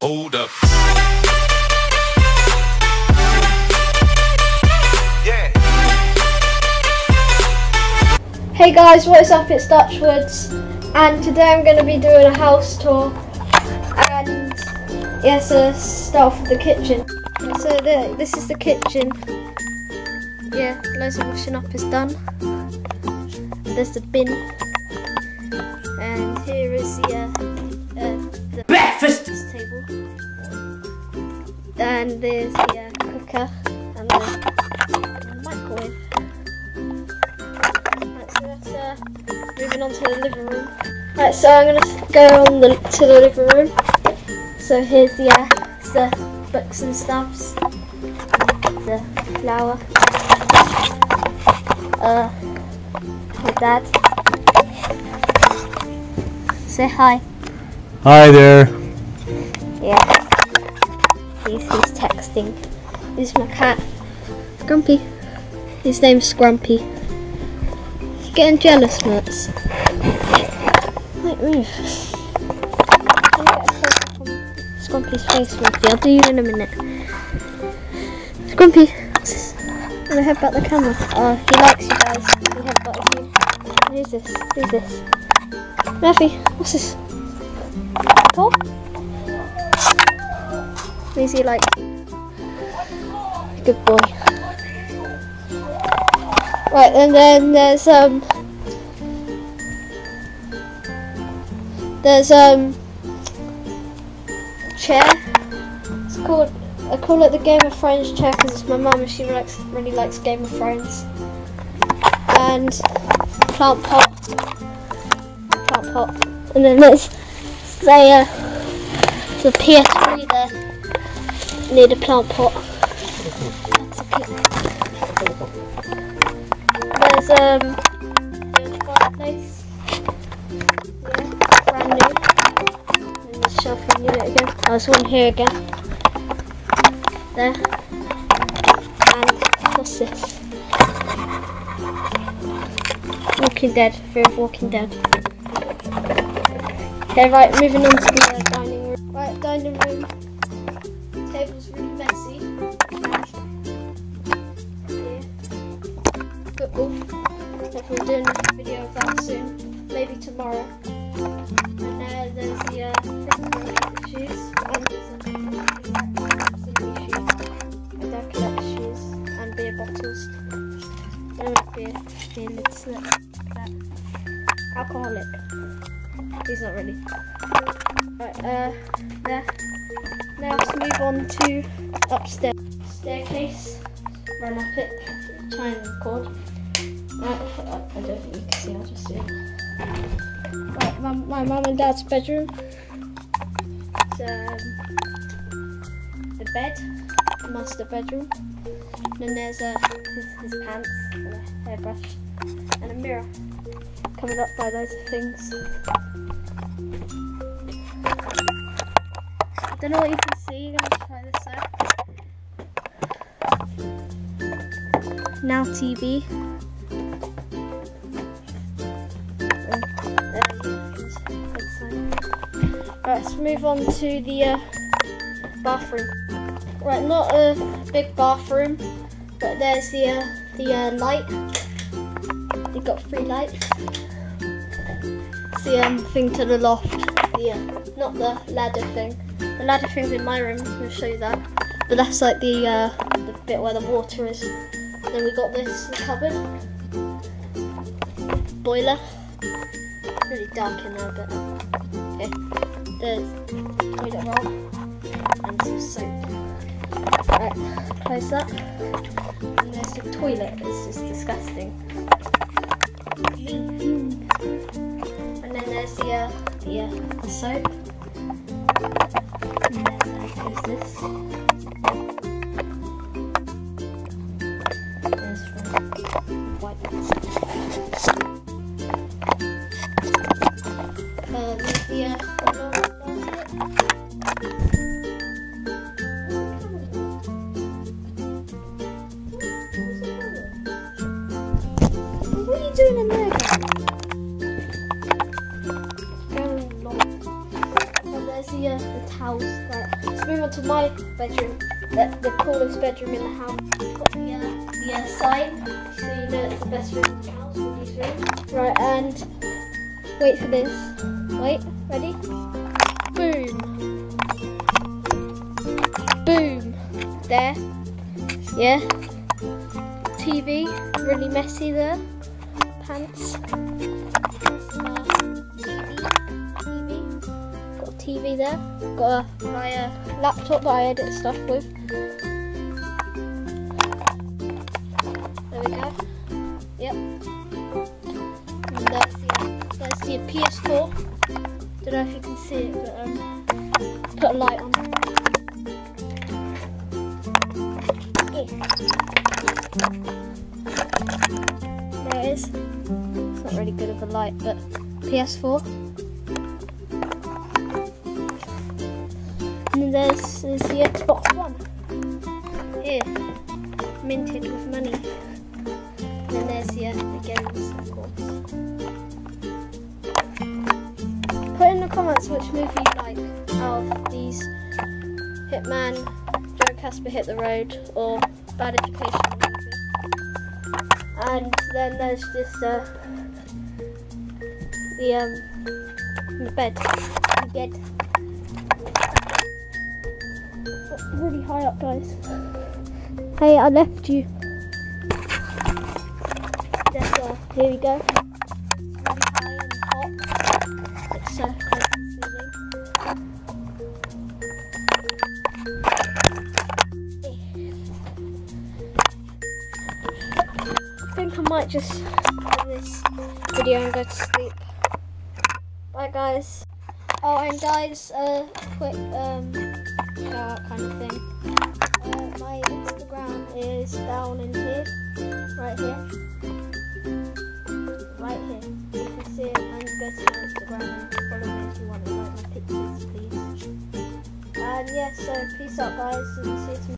Hold up. Hey guys, what is up? It's Dutchwoods, and today I'm going to be doing a house tour. And yes, start off with the kitchen. So this is the kitchen. Yeah, loads of washing up is done. There's the bin, and here is the breakfast table. And there's the cooker and the microwave. Moving on to the living room. Right, so I'm gonna go on to the living room. So here's the books and stuffs, the flower, my dad. Say hi. Hi there. Yeah. He's texting. This is my cat, Grumpy. His name's Grumpy. Getting jealous, Mutz. Wait, move. Let me get a close-up on Scrumpy's face, Murphy. I'll do you in a minute. Scrumpy, I'm gonna headbutt the camera. Oh, he likes you guys. He headbutted you. Who's this? Who's this? Murphy, what's this? Paw? Means he likes you. Good boy. Right, and then there's chair. It's called, I call it the Game of Thrones chair because it's my mum and she really likes Game of Thrones. And plant pot. And then there's the PS3 there near the plant pot. There's the fireplace, yeah, brand new. And the shelving unit again. Oh, there's one here again. There. And what's this? Walking Dead. Fear of Walking Dead. Okay, right, moving on to the dining room. Right, dining room. Table's really messy. Football. Definitely doing a video of that soon, maybe tomorrow. And there's the refrigerator shoes, and some shoes. My dad collects shoes and beer bottles. Beer lids like that. Alcoholic. He's not really. Right, there. Now let's move on to upstairs. Staircase. Run up it. Try and record. I don't think you can see, I'll just do it. Right, my mum and dad's bedroom. It's the bed, the master bedroom. And then there's his pants, and a hairbrush, and a mirror. Covered up by loads of things. I don't know what you can see, you're going to try this out. Now TV. Right, let's move on to the bathroom. Right, not a big bathroom, but there's the light. You've got 3 lights. It's the thing to the loft. Not the ladder thing. The ladder thing's in my room. I'll show you that. But that's like the bit where the water is. Then we got this cupboard, boiler. It's really dark in there, but okay. There's toilet roll and some soap. Right, close that. And there's the toilet. It's just disgusting. And then there's the soap. And there's this. White. What are you doing in there? Going long. And there's the towels. Right. let's move on to my bedroom. The coolest bedroom in the house. Got the sign, so you know it's the best room in the house, all these rooms. Right, and wait for this. Wait, ready? Boom. Boom. There. Yeah. TV, really messy there. Pants. TV there. Got my laptop that I edit stuff with. There we go. Yep. And there's the PS4. Don't know if you can see it, but put a light on. There it is. It's not really good of a light, but PS4. And then there's the Xbox One. Here, minted with money. And then there's the games, of course. Put in the comments which movie you like out of these: Hitman, Joe Casper Hit the Road, or Bad Education movie. And then there's just the bed. Really high up, guys. Hey, I left you. Just, here we go. It's really high and hot. It's so close to the ceiling. I think I might just end this video and go to sleep. Bye, guys. Oh, and guys, quick shout out kind of thing. My Instagram is down in here, right here. Right here. You can see it, and go to my Instagram and follow me if you want to like my pictures, please. And yeah, so peace out, guys, and see you tomorrow.